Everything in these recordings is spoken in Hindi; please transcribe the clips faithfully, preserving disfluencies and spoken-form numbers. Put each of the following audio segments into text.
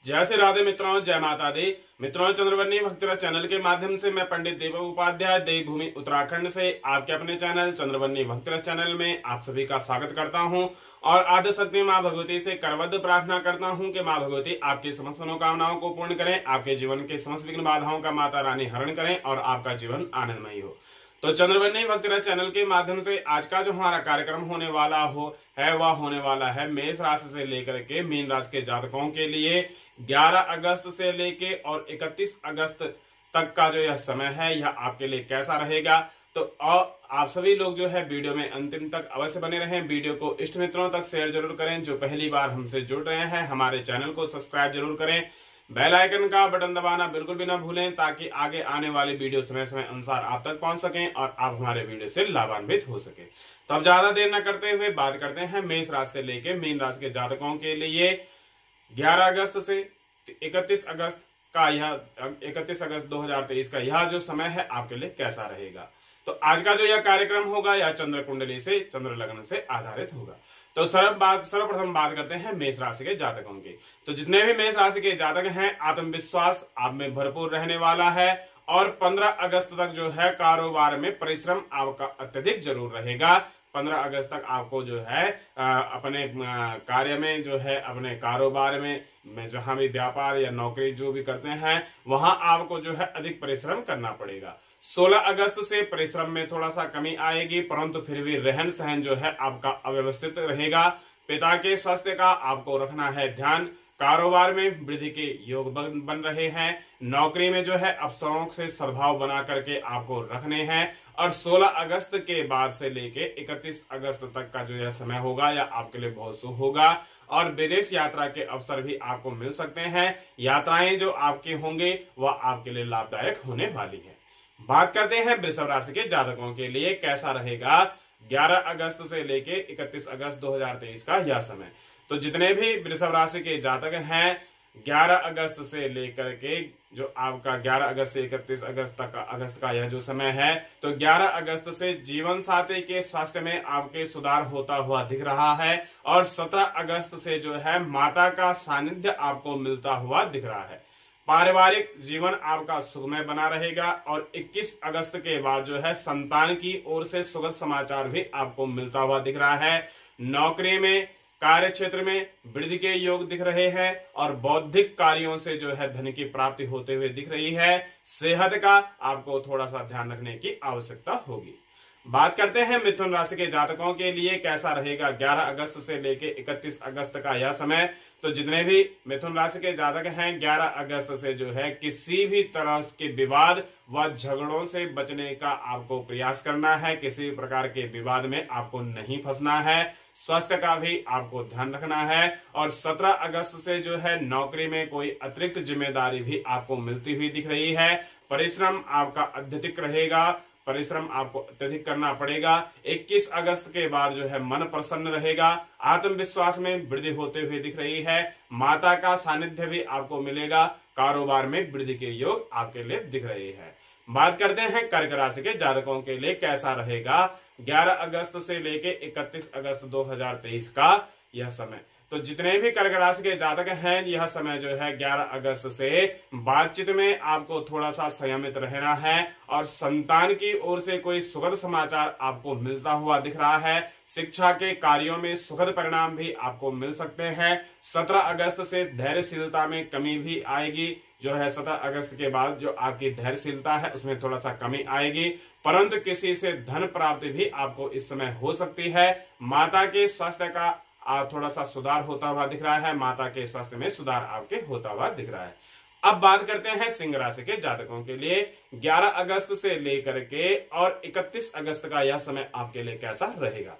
जय श्री राधे मित्रों, जय माता दी। मित्रों, चंद्रवन्नी भक्तिरस चैनल के माध्यम से मैं पंडित दीपक उपाध्याय देवभूमि उत्तराखंड से आपके अपने चैनल चंद्रवन्नी भक्तिरस चैनल में आप सभी का स्वागत करता हूं और आद्य शक्ति मां भगवती से करबद्ध प्रार्थना करता हूं कि मां भगवती आपकी समस्त मनोकामनाओं को पूर्ण करें, आपके जीवन के समस्त विघ्न बाधाओं का माता रानी हरण करें और आपका जीवन आनंदमय हो। तो चंद्रवन्नी भक्तिरस चैनल के माध्यम से आज का जो हमारा कार्यक्रम होने वाला हो है वह होने वाला है मेष राशि से लेकर के मीन राशि के जातकों के लिए ग्यारह अगस्त से लेके और इकतीस अगस्त तक का जो यह समय है यह आपके लिए कैसा रहेगा। तो आप सभी लोग जो है वीडियो में अंतिम तक अवश्य बने रहें। वीडियो को इष्ट मित्रों तक शेयर जरूर करें। जो पहली बार हमसे जुड़ रहे हैं हमारे चैनल को सब्सक्राइब जरूर करें। बेल आइकन का बटन दबाना बिल्कुल भी ना भूलें ताकि आगे आने वाली वीडियो समय समय अनुसार आप तक पहुंच सकें और आप हमारे वीडियो से लाभान्वित हो सके। तो अब ज्यादा देर न करते हुए बात करते हैं मेष राशि से लेके मीन राशि के जातकों के लिए ग्यारह अगस्त से इकतीस अगस्त का यह इकतीस अगस्त दो हजार तेईस का यह जो समय है आपके लिए कैसा रहेगा। तो आज का जो यह कार्यक्रम होगा यह चंद्र कुंडली से चंद्र लग्न से आधारित होगा। तो सर्व बात सर्वप्रथम बात करते हैं मेष राशि के जातकों की। तो जितने भी मेष राशि के जातक हैं आत्मविश्वास आप में भरपूर रहने वाला है और पंद्रह अगस्त तक जो है कारोबार में परिश्रम आपका अत्यधिक जरूर रहेगा। पंद्रह अगस्त तक आपको जो है आ, अपने कार्य में जो है अपने कारोबार में, में जहां भी व्यापार या नौकरी जो भी करते हैं वहां आपको जो है अधिक परिश्रम करना पड़ेगा। सोलह अगस्त से परिश्रम में थोड़ा सा कमी आएगी परंतु फिर भी रहन सहन जो है आपका अव्यवस्थित रहेगा। पिता के स्वास्थ्य का आपको रखना है ध्यान। कारोबार में वृद्धि के योग बन, बन रहे हैं। नौकरी में जो है अफसरों से सद्भाव बना करके आपको रखने हैं और सोलह अगस्त के बाद से लेके इकतीस अगस्त तक का जो यह समय होगा यह आपके लिए बहुत शुभ होगा और विदेश यात्रा के अवसर भी आपको मिल सकते हैं। यात्राएं जो आपकी होंगी वह आपके लिए लाभदायक होने वाली है। बात करते हैं वृषभ राशि के जातकों के लिए कैसा रहेगा ग्यारह अगस्त से लेके इकतीस अगस्त दो हजार तेईस का यह समय। तो जितने भी वृषभ राशि के जातक हैं ग्यारह अगस्त से लेकर के जो आपका ग्यारह अगस्त से इकतीस अगस्त तक अगस्त का यह जो समय है तो ग्यारह अगस्त से जीवन साथी के स्वास्थ्य में आपके सुधार होता हुआ दिख रहा है और सत्रह अगस्त से जो है माता का सानिध्य आपको मिलता हुआ दिख रहा है। पारिवारिक जीवन आपका सुखमय बना रहेगा और इक्कीस अगस्त के बाद जो है संतान की ओर से सुखद समाचार भी आपको मिलता हुआ दिख रहा है। नौकरी में, कार्य क्षेत्र में वृद्धि के योग दिख रहे हैं और बौद्धिक कार्यों से जो है धन की प्राप्ति होते हुए दिख रही है। सेहत का आपको थोड़ा सा ध्यान रखने की आवश्यकता होगी। बात करते हैं मिथुन राशि के जातकों के लिए कैसा रहेगा ग्यारह अगस्त से लेके इकतीस अगस्त का यह समय। तो जितने भी मिथुन राशि के जातक हैं ग्यारह अगस्त से जो है किसी भी तरह के विवाद व झगड़ों से बचने का आपको प्रयास करना है। किसी प्रकार के विवाद में आपको नहीं फंसना है। स्वास्थ्य का भी आपको ध्यान रखना है और सत्रह अगस्त से जो है नौकरी में कोई अतिरिक्त जिम्मेदारी भी आपको मिलती हुई दिख रही है। परिश्रम आपका अत्यधिक रहेगा, परिश्रम आपको अत्यधिक करना पड़ेगा। इक्कीस अगस्त के बाद जो है मन प्रसन्न रहेगा। आत्मविश्वास में वृद्धि होते हुए दिख रही है। माता का सानिध्य भी आपको मिलेगा। कारोबार में वृद्धि के योग आपके लिए दिख रहे हैं। बात करते हैं कर्क राशि के जातकों के लिए कैसा रहेगा ग्यारह अगस्त से लेके इकतीस अगस्त दो हजार तेईस का यह समय। तो जितने भी कर्क राशि के जातक हैं यह समय जो है ग्यारह अगस्त से बातचीत में आपको थोड़ा सा संयमित रहना है और संतान की ओर से कोई सुखद समाचार आपको मिलता हुआ दिख रहा है। शिक्षा के कार्यों में सुखद परिणाम भी आपको मिल सकते हैं। सत्रह अगस्त से धैर्यशीलता में कमी भी आएगी। जो है सत्रह अगस्त के बाद जो आपकी धैर्यशीलता है उसमें थोड़ा सा कमी आएगी परंतु किसी से धन प्राप्ति भी आपको इस समय हो सकती है। माता के स्वास्थ्य का थोड़ा सा सुधार होता हुआ दिख रहा है। माता के स्वास्थ्य में सुधार आपके होता हुआ दिख रहा है। अब बात करते हैं सिंह राशि के जातकों के लिए ग्यारह अगस्त से लेकर के और इकतीस अगस्त का यह समय आपके लिए कैसा रहेगा।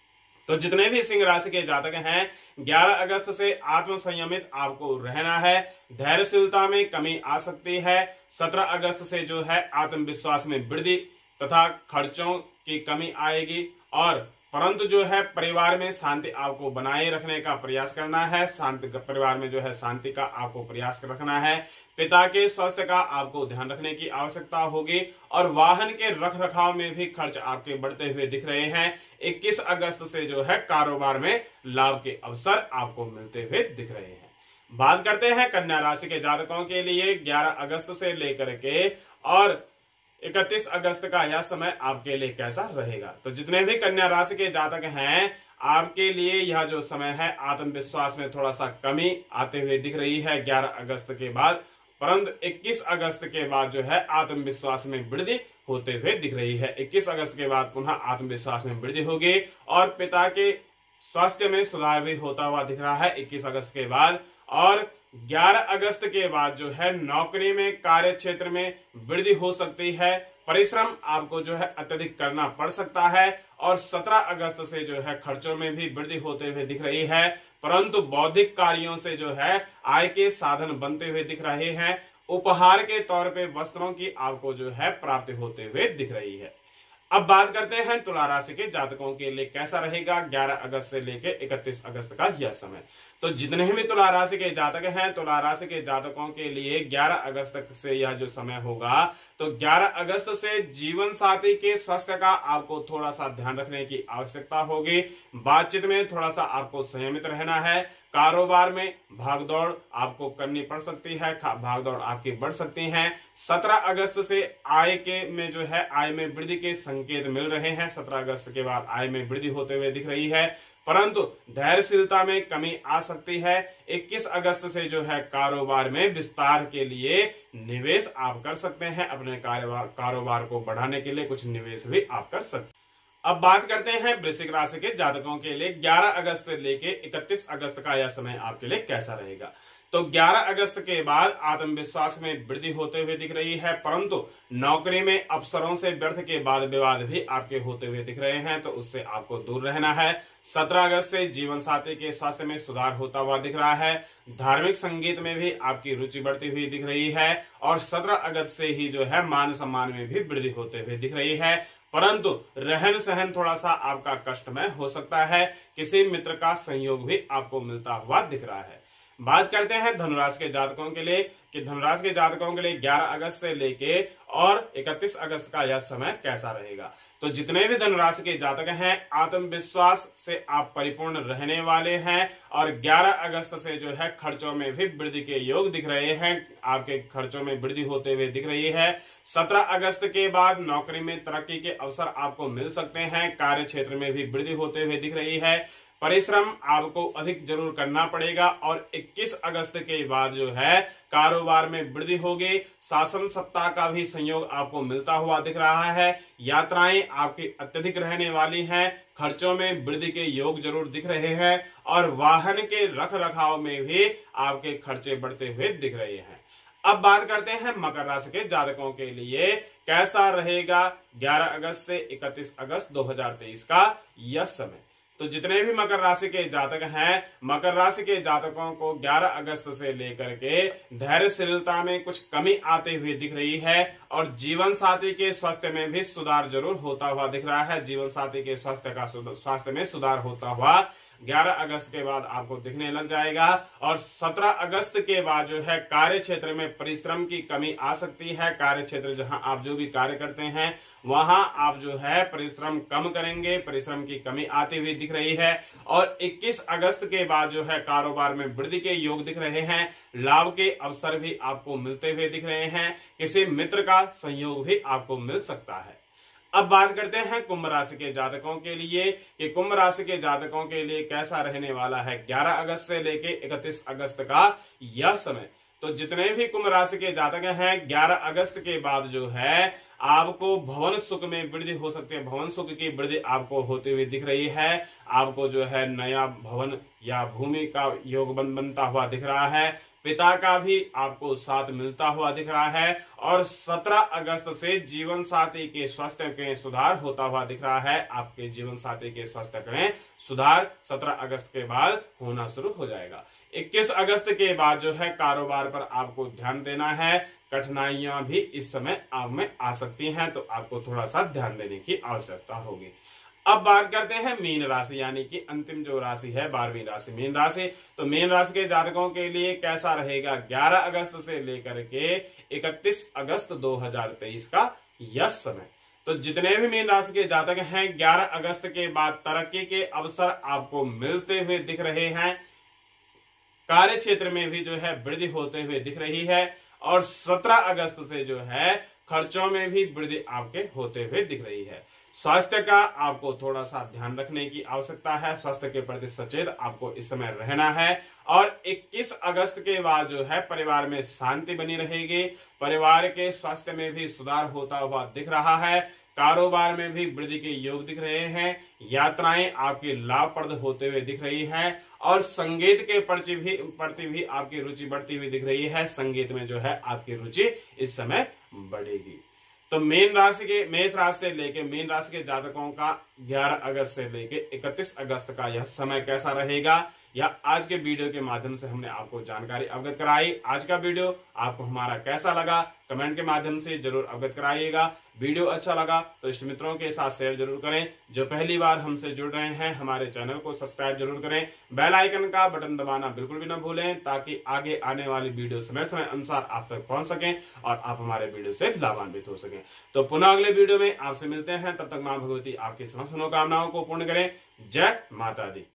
तो जितने भी सिंह राशि के जातक हैं ग्यारह अगस्त से आत्म संयमित आपको रहना है। धैर्यशीलता में कमी आ सकती है। सत्रह अगस्त से जो है आत्मविश्वास में वृद्धि तथा खर्चों की कमी आएगी और परंतु जो है परिवार में शांति आपको बनाए रखने का प्रयास करना है। शांति परिवार में जो है शांति का आपको प्रयास रखना है। पिता के स्वास्थ्य का आपको ध्यान रखने की आवश्यकता होगी और वाहन के रख रखाव में भी खर्च आपके बढ़ते हुए दिख रहे हैं। इक्कीस अगस्त से जो है कारोबार में लाभ के अवसर आपको मिलते हुए दिख रहे हैं। बात करते हैं कन्या राशि के जातकों के लिए ग्यारह अगस्त से लेकर के और इकतीस अगस्त का यह समय आपके लिए कैसा रहेगा। तो जितने भी कन्या राशि के जातक हैं, आपके लिए यह जो समय है आत्मविश्वास में थोड़ा सा कमी आते हुए दिख रही है ग्यारह अगस्त के बाद, परंतु इक्कीस अगस्त के बाद जो है आत्मविश्वास में वृद्धि होते हुए दिख रही है। इक्कीस अगस्त के बाद पुनः आत्मविश्वास में वृद्धि होगी और पिता के स्वास्थ्य में सुधार भी होता हुआ दिख रहा है इक्कीस अगस्त के बाद। और ग्यारह अगस्त के बाद जो है नौकरी में, कार्य क्षेत्र में वृद्धि हो सकती है, परिश्रम आपको जो है अत्यधिक करना पड़ सकता है और सत्रह अगस्त से जो है खर्चों में भी वृद्धि होते हुए दिख रही है, परंतु बौद्धिक कार्यों से जो है आय के साधन बनते हुए दिख रहे हैं। उपहार के तौर पे वस्त्रों की आपको जो है प्राप्ति होते हुए दिख रही है। अब बात करते हैं तुला राशि के जातकों के लिए कैसा रहेगा ग्यारह अगस्त से लेकर इकतीस अगस्त का यह समय। तो जितने भी तुला राशि के जातक हैं, तुला राशि के जातकों के लिए ग्यारह अगस्त से यह जो समय होगा, तो ग्यारह अगस्त से जीवन साथी के स्वास्थ्य का आपको थोड़ा सा ध्यान रखने की आवश्यकता होगी। बातचीत में थोड़ा सा आपको संयमित रहना है। कारोबार में भागदौड़ आपको करनी पड़ सकती है, भागदौड़ आपकी बढ़ सकती है। सत्रह अगस्त से आय के में जो है आय में वृद्धि के संकेत मिल रहे हैं। सत्रह अगस्त के बाद आय में वृद्धि होते हुए दिख रही है, परंतु धैर्यशीलता में कमी आ सकती है। इक्कीस अगस्त से जो है कारोबार में विस्तार के लिए निवेश आप कर सकते हैं। अपने कारोबार को बढ़ाने के लिए कुछ निवेश भी आप कर सकते हैं। अब बात करते हैं वृश्चिक राशि के जातकों के लिए ग्यारह अगस्त से लेके इकतीस अगस्त का यह समय आपके लिए कैसा रहेगा। तो ग्यारह अगस्त के बाद आत्मविश्वास में वृद्धि होते हुए दिख रही है, परंतु नौकरी में अफसरों से व्यर्थ के वाद विवाद भी आपके होते हुए दिख रहे हैं, तो उससे आपको दूर रहना है। सत्रह अगस्त से जीवन साथी के स्वास्थ्य में सुधार होता हुआ दिख रहा है। धार्मिक संगीत में भी आपकी रुचि बढ़ती हुई दिख रही है और सत्रह अगस्त से ही जो है मान सम्मान में भी वृद्धि होते हुए दिख रही है, परंतु रहन सहन थोड़ा सा आपका कष्टमय हो सकता है। किसी मित्र का सहयोग भी आपको मिलता हुआ दिख रहा है। बात करते हैं धनुराशि के जातकों के लिए कि धनुराशि के जातकों के लिए ग्यारह अगस्त से लेके और इकतीस अगस्त का यह समय कैसा रहेगा। तो जितने भी धनुराशि के जातक हैं, आत्मविश्वास से आप परिपूर्ण रहने वाले हैं और ग्यारह अगस्त से जो है खर्चों में भी वृद्धि के योग दिख रहे हैं। आपके खर्चों में वृद्धि होते हुए दिख रही है। सत्रह अगस्त के बाद नौकरी में तरक्की के अवसर आपको मिल सकते हैं। कार्य क्षेत्र में भी वृद्धि होते हुए दिख रही है। परिश्रम आपको अधिक जरूर करना पड़ेगा और इक्कीस अगस्त के बाद जो है कारोबार में वृद्धि होगी। शासन सत्ता का भी संयोग आपको मिलता हुआ दिख रहा है। यात्राएं आपकी अत्यधिक रहने वाली हैं। खर्चों में वृद्धि के योग जरूर दिख रहे हैं और वाहन के रख रखाव में भी आपके खर्चे बढ़ते हुए दिख रहे हैं। अब बात करते हैं मकर राशि के जातकों के लिए कैसा रहेगा ग्यारह अगस्त से इकतीस अगस्त दो हजार तेईस का यह समय। तो जितने भी मकर राशि के जातक हैं, मकर राशि के जातकों को ग्यारह अगस्त से लेकर के धैर्यशीलता में कुछ कमी आते हुए दिख रही है और जीवन साथी के स्वास्थ्य में भी सुधार जरूर होता हुआ दिख रहा है। जीवन साथी के स्वास्थ्य का स्वास्थ्य में सुधार होता हुआ ग्यारह अगस्त के बाद आपको दिखने लग जाएगा और सत्रह अगस्त के बाद जो है कार्य क्षेत्र में परिश्रम की कमी आ सकती है। कार्य क्षेत्र जहां आप जो भी कार्य करते हैं वहां आप जो है परिश्रम कम करेंगे, परिश्रम की कमी आती हुई दिख रही है। और इक्कीस अगस्त के बाद जो है कारोबार में वृद्धि के योग दिख रहे हैं। लाभ के अवसर भी आपको मिलते हुए दिख रहे हैं। किसी मित्र का सहयोग भी आपको मिल सकता है। अब बात करते हैं कुंभ राशि के जातकों के लिए कि कुंभ राशि के जातकों के लिए कैसा रहने वाला है ग्यारह अगस्त से लेके इकतीस अगस्त का यह समय। तो जितने भी कुंभ राशि के जातक हैं, ग्यारह अगस्त के बाद जो है आपको भवन सुख में वृद्धि हो सकती है। भवन सुख की वृद्धि आपको होती हुई दिख रही है। आपको जो है नया भवन या भूमि का योग बन बनता हुआ दिख रहा है। पिता का भी आपको साथ मिलता हुआ दिख रहा है और सत्रह अगस्त से जीवन साथी के स्वास्थ्य में सुधार होता हुआ दिख रहा है। आपके जीवन साथी के स्वास्थ्य में सुधार सत्रह अगस्त के बाद होना शुरू हो जाएगा। इक्कीस अगस्त के बाद जो है कारोबार पर आपको ध्यान देना है। कठिनाइयां भी इस समय आप में आ सकती हैं, तो आपको थोड़ा सा ध्यान देने की आवश्यकता होगी। अब बात करते हैं मीन राशि यानी कि अंतिम जो राशि है बारहवीं राशि मीन राशि। तो मीन राशि के जातकों के लिए कैसा रहेगा ग्यारह अगस्त से लेकर के इकतीस अगस्त दो हजार तेईस का यह समय। तो जितने भी मीन राशि के जातक हैं, ग्यारह अगस्त के बाद तरक्की के अवसर आपको मिलते हुए दिख रहे हैं। कार्य क्षेत्र में भी जो है वृद्धि होते हुए दिख रही है और सत्रह अगस्त से जो है खर्चों में भी वृद्धि आपके होते हुए दिख रही है। स्वास्थ्य का आपको थोड़ा सा ध्यान रखने की आवश्यकता है, स्वास्थ्य के प्रति सचेत आपको इस समय रहना है। और इक्कीस अगस्त के बाद जो है परिवार में शांति बनी रहेगी, परिवार के स्वास्थ्य में भी सुधार होता हुआ दिख रहा है, कारोबार में भी वृद्धि के योग दिख रहे हैं, यात्राएं आपकी लाभप्रद होते हुए दिख रही है और संगीत के प्रति भी प्रति भी आपकी रुचि बढ़ती हुई दिख रही है। संगीत में जो है आपकी रुचि इस समय बढ़ेगी। तो मीन राशि के मेष राशि से लेके मीन राशि के जातकों का ग्यारह अगस्त से लेके इकतीस अगस्त का यह समय कैसा रहेगा, या आज के वीडियो के माध्यम से हमने आपको जानकारी अवगत कराई। आज का वीडियो आपको हमारा कैसा लगा कमेंट के माध्यम से जरूर अवगत कराइएगा। वीडियो अच्छा लगा तो इष्ट मित्रों के साथ शेयर जरूर करें। जो पहली बार हमसे जुड़ रहे हैं हमारे चैनल को सब्सक्राइब जरूर करें। बेल आइकन का बटन दबाना बिल्कुल भी ना भूलें ताकि आगे आने वाली वीडियो समय समय अनुसार आप तक पहुंच सकें और आप हमारे वीडियो से लाभान्वित हो सकें। तो पुनः अगले वीडियो में आपसे मिलते हैं, तब तक मां भगवती आपकी समस्त मनोकामनाओं को पूर्ण करें। जय माता दी।